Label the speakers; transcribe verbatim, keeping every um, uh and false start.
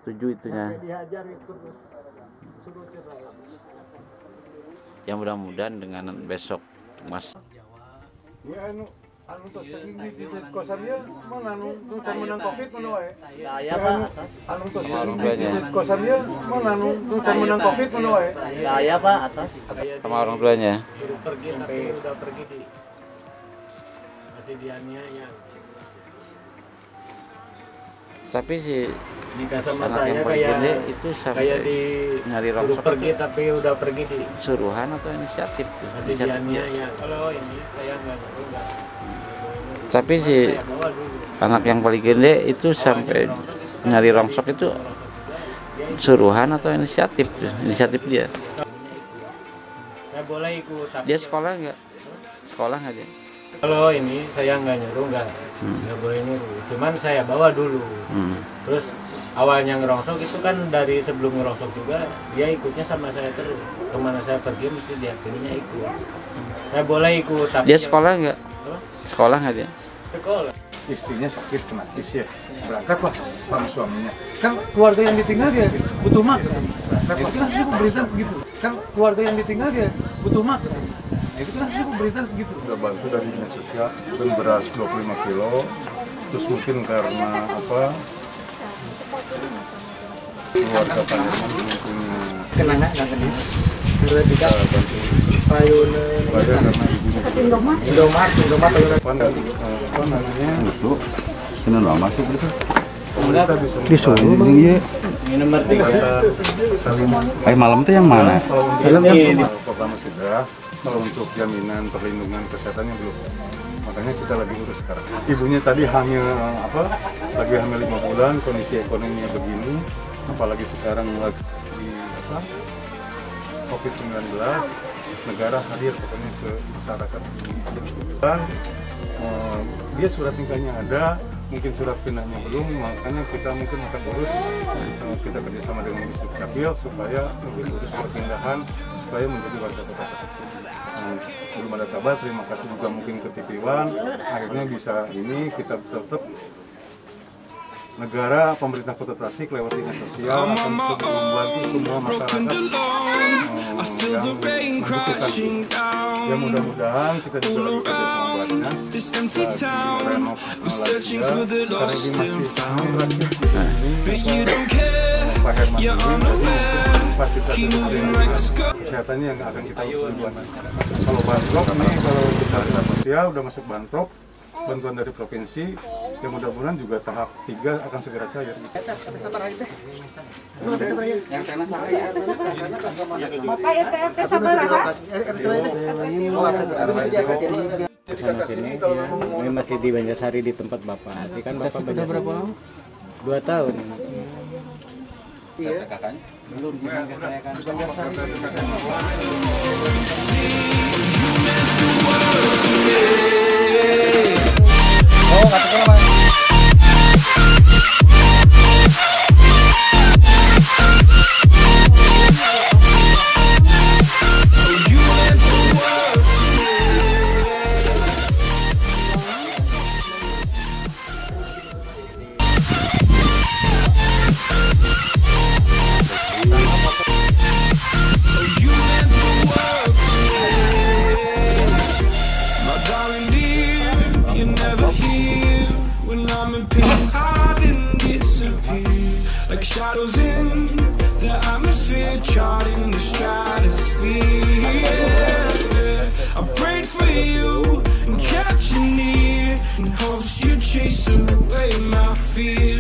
Speaker 1: setuju itunya. Ya mudah-mudahan dengan besok Mas
Speaker 2: ya anu anu tos kaki di kosan dia mana anu nu can menang covid mana wae
Speaker 3: ya Pak
Speaker 2: anu tos kaki di kosan dia mana anu nu can menang covid mana wae
Speaker 3: ya Pak atas
Speaker 1: sama orang tuanya.
Speaker 4: Suruh pergi tapi udah pergi di masih dianiaya.
Speaker 1: Tapi si
Speaker 4: Nikah sama
Speaker 1: anak
Speaker 4: saya
Speaker 1: yang paling
Speaker 4: kayak
Speaker 1: gede itu sampai
Speaker 4: kayak di
Speaker 1: nyari
Speaker 4: suruh
Speaker 1: rongsok
Speaker 4: pergi
Speaker 1: itu
Speaker 4: tapi udah pergi di
Speaker 1: suruhan atau inisiatif tuh?
Speaker 4: masih
Speaker 1: Inisiatif dia.
Speaker 4: dianiaya. Kalau ini saya nggak enggak.
Speaker 1: Tapi si
Speaker 4: Saya bawa dulu.
Speaker 1: anak yang paling gede itu sampai nyari rongsok itu suruhan atau inisiatif tuh? Inisiatif dia.
Speaker 4: Saya boleh ikut tapi
Speaker 1: Dia sekolah nggak? Sekolah nggak dia?
Speaker 4: kalau ini saya nggak nyuruh nggak
Speaker 1: Hmm.
Speaker 4: nggak boleh nyuruh. Cuman saya bawa dulu.
Speaker 1: Hmm.
Speaker 4: Terus awalnya ngerongsok itu kan dari sebelum ngerongsok juga dia ikutnya sama saya terus. Kemana saya pergi mesti dia akhirnya ikut. Saya boleh ikut tapi
Speaker 1: Dia sekolah nggak?
Speaker 4: Apa?
Speaker 1: Sekolah nggak dia?
Speaker 4: Sekolah.
Speaker 2: istrinya sakit kena is ya berangkat lah sama suaminya kan keluarga yang ditinggal dia butuh makan nah, itu kan sih pemerintah begitu kan keluarga yang ditinggal dia butuh makan nah, itu kan sih pemerintah begitu udah bantu dari dinas sosial dan beras dua puluh lima kilo terus mungkin karena apa keluarga Panjerman mungkin
Speaker 3: kenangan nggak kenal terus juga
Speaker 2: bantu
Speaker 3: payune
Speaker 2: bayar karena ibunya
Speaker 3: Indomaret Indomaret payune
Speaker 2: apa enggak apa namanya
Speaker 5: itu kena nggak masuk gitu
Speaker 2: pemerintah bisa
Speaker 5: disuruh bang iya
Speaker 4: Ini nomor tiga.
Speaker 2: saling
Speaker 5: kayak malam tuh yang mana
Speaker 2: kalau untuk
Speaker 4: Ini di-
Speaker 2: pertama sudah kalau untuk jaminan perlindungan kesehatannya belum makanya kita lagi urus sekarang ibunya tadi hamil apa lagi hamil lima bulan kondisi ekonominya begini apalagi sekarang lagi apa covid sembilan belas negara hadir pokoknya ke masyarakat dan eh, dia surat nikahnya ada mungkin surat pindahnya belum makanya kita mungkin akan urus eh, kita kerjasama dengan Dinas Dukcapil supaya mungkin urus perpindahan supaya menjadi warga kota kecil. Nah, belum ada kabar, terima kasih juga mungkin ke T V One akhirnya bisa ini kita tetap negara pemerintah Kota Tasik lewat dinas sosial akan coba membantu semua masyarakat eh, yang membutuhkan. Ya mudah-mudahan kita juga lagi kerja sama buat dinas uh, renov lagi ya karena ini masih terakhir ini Pak Herman ini jadi fasilitas kesehatannya yang akan kita urus duluan. Kalau bantrop ini kalau kita dinas sosial udah masuk bantrop bantuan dari provinsi yang mudah-mudahan juga tahap tiga akan segera cair.
Speaker 6: Bapak R T R T sabar
Speaker 4: Ini masih di Banjarsari di tempat Bapak. Asli kan Bapak sudah berapa lama? Dua tahun ini.
Speaker 3: iya
Speaker 4: Kakaknya? Belum, saya kan.
Speaker 3: oh nggak terkenal mas
Speaker 7: shadows in the atmosphere, charting the stratosphere. I prayed for you and kept you near in hopes you'd chase away my fear.